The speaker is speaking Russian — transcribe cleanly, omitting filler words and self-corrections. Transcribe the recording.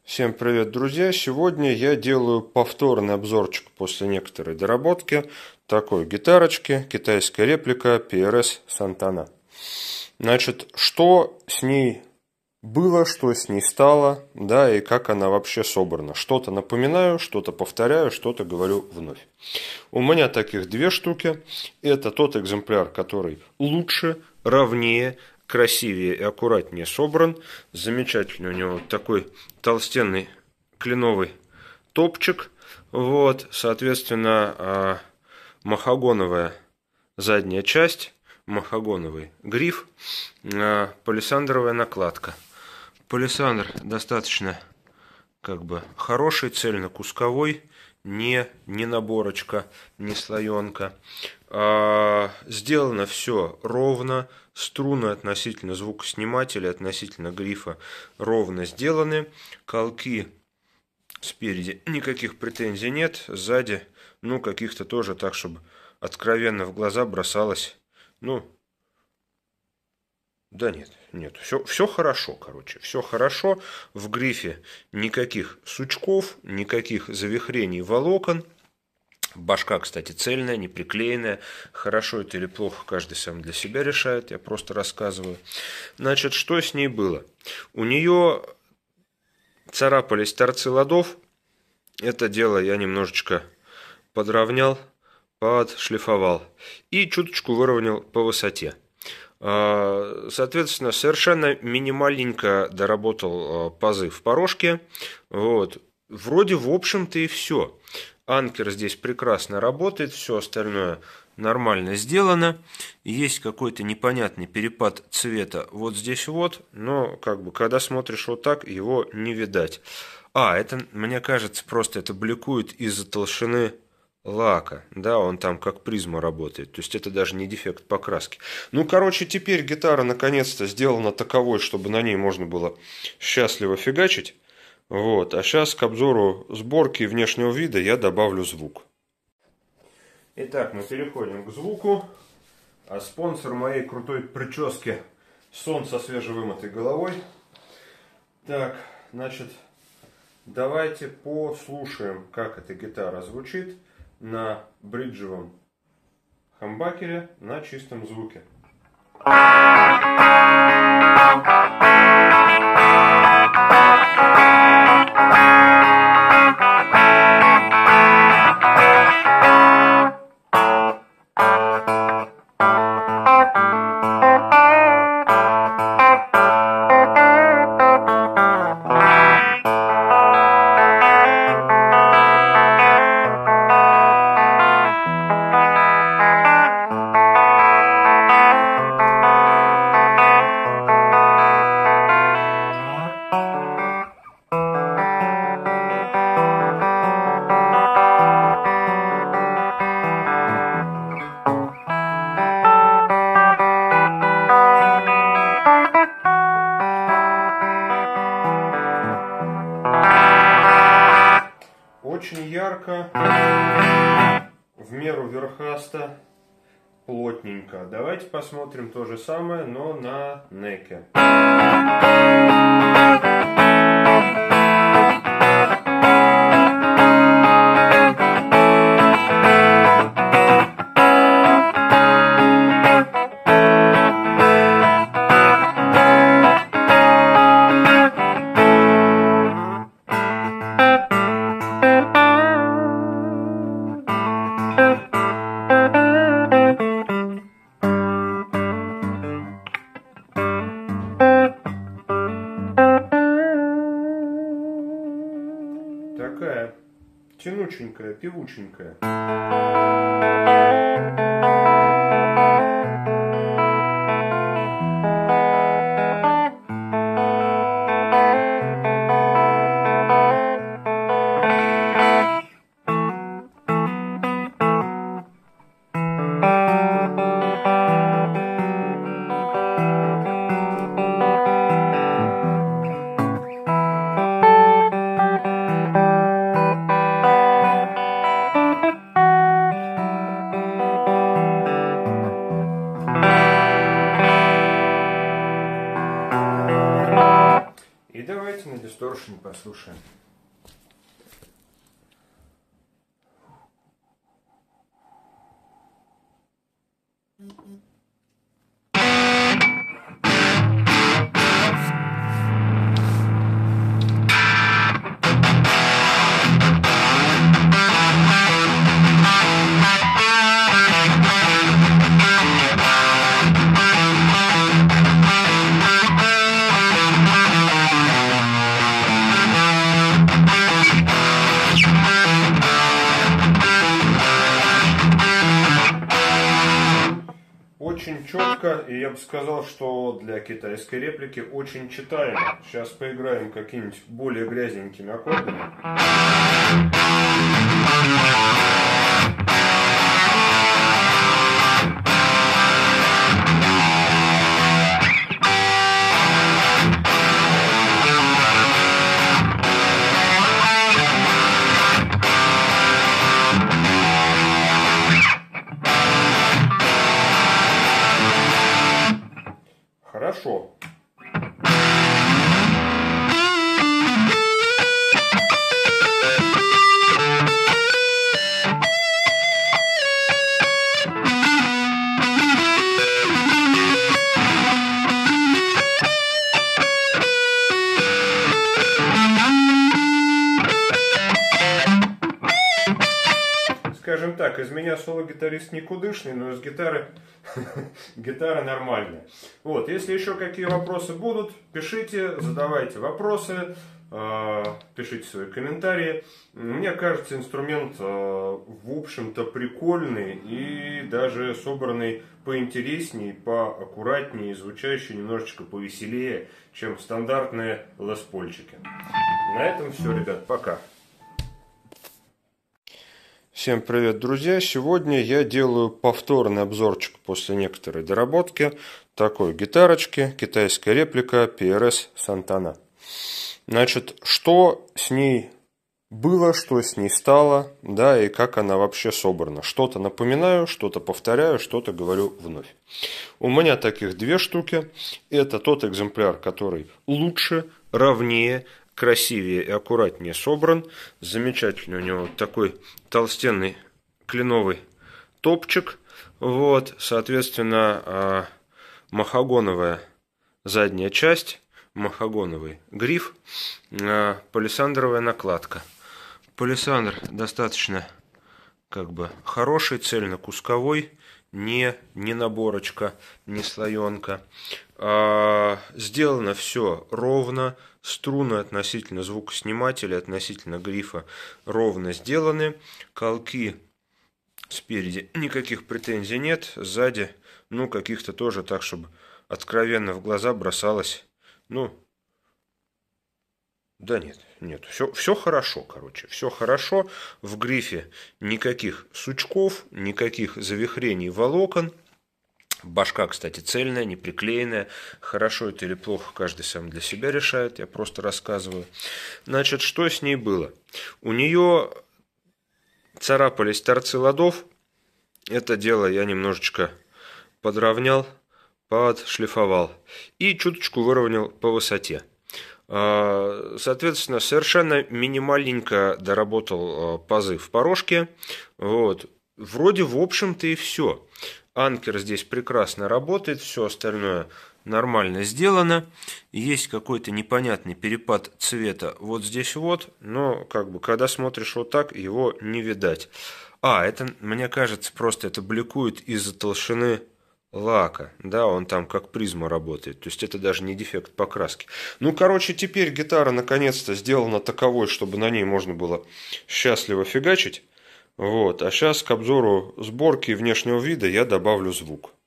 Всем привет, друзья! Сегодня я делаю повторный обзорчик после некоторой доработки такой гитарочки, китайская реплика PRS Santana. Значит, что с ней было, что с ней стало, да, и как она вообще собрана. Что-то напоминаю, что-то повторяю, что-то говорю вновь. У меня таких две штуки. Это тот экземпляр, который лучше, ровнее, красивее и аккуратнее собран. Замечательный у него такой толстенный кленовый топчик. Вот, соответственно, махагоновая задняя часть, махагоновый гриф, палисандровая накладка. Палисандр достаточно хороший, цельнокусковой, не наборочка, не слоенка. Сделано все ровно, струны относительно звукоснимателя, относительно грифа ровно сделаны. Колки спереди никаких претензий нет, сзади, каких-то тоже так, чтобы откровенно в глаза бросалось, да нет, все хорошо, все хорошо. В грифе никаких сучков, никаких завихрений волокон. Башка, кстати, цельная, не приклеенная. Хорошо это или плохо, каждый сам для себя решает, я просто рассказываю. Значит, что с ней было? У нее царапались торцы ладов. Это дело я немножечко подровнял, подшлифовал и чуточку выровнял по высоте. Соответственно, совершенно минимальненько доработал пазы в порожке. Вот. Вроде, в общем-то, и все. Анкер здесь прекрасно работает, все остальное нормально сделано. Есть какой-то непонятный перепад цвета вот здесь вот, но когда смотришь вот так, его не видать. Это, мне кажется, просто это бликует из-за толщины лака, да, он там как призма работает, то есть это даже не дефект покраски. Теперь гитара наконец-то сделана таковой, чтобы на ней можно было счастливо фигачить. Вот, а сейчас к обзору сборки и внешнего вида я добавлю звук. Итак, мы переходим к звуку. А спонсор моей крутой прически — сон со свежевымытой головой. Так, значит, давайте послушаем, как эта гитара звучит на бриджевом хамбакере на чистом звуке. Очень ярко, в меру верхасто, плотненько. Давайте посмотрим то же самое, но на неке. Такая тянученькая, певученькая. Очень послушаем. Очень четко, и я бы сказал, что для китайской реплики очень читаемо. Сейчас поиграем какими-нибудь более грязненькими аккордами. Хорошо. Скажем так, из меня соло-гитарист никудышный, но из гитары гитара нормальная. Вот, если еще какие вопросы будут, пишите, задавайте вопросы, пишите свои комментарии. Мне кажется, инструмент, в общем-то, прикольный и даже собранный поинтереснее, поаккуратнее, звучащий немножечко повеселее, чем стандартные лес-польчики. На этом все, ребят, пока. Всем привет, друзья! Сегодня я делаю повторный обзорчик после некоторой доработки такой гитарочки, китайская реплика PRS Santana. Значит, что с ней было, что с ней стало, да, и как она вообще собрана. Что-то напоминаю, что-то повторяю, что-то говорю вновь. У меня таких две штуки. Это тот экземпляр, который лучше, ровнее, красивее и аккуратнее собран. Замечательный у него такой толстенный кленовый топчик. Вот, соответственно, махагоновая задняя часть, махагоновый гриф, палисандровая накладка. Палисандр достаточно как бы хороший, цельнокусковой, не наборочка, не слоенка. Сделано все ровно. Струны относительно звукоснимателя, относительно грифа ровно сделаны. Колки спереди никаких претензий нет. Сзади, ну, каких-то тоже так, чтобы откровенно в глаза бросалось. Ну, да нет. Все хорошо, короче. Все хорошо. В грифе никаких сучков, никаких завихрений волокон. Башка, кстати, цельная, не приклеенная. Хорошо это или плохо, каждый сам для себя решает. Я просто рассказываю. Значит, что с ней было? У нее царапались торцы ладов. Это дело я немножечко подровнял, подшлифовал. И чуточку выровнял по высоте. Соответственно, совершенно минимальненько доработал пазы в порожке. Вот. Вроде, в общем-то, и все. Анкер здесь прекрасно работает, все остальное нормально сделано. Есть какой-то непонятный перепад цвета вот здесь вот, но как бы когда смотришь вот так, его не видать. Это, мне кажется, просто это бликует из-за толщины лака. Да, он там как призма работает. То есть это даже не дефект покраски. Ну, короче, теперь гитара наконец-то сделана таковой, чтобы на ней можно было счастливо фигачить. Вот. А сейчас к обзору сборки и внешнего вида я добавлю звук.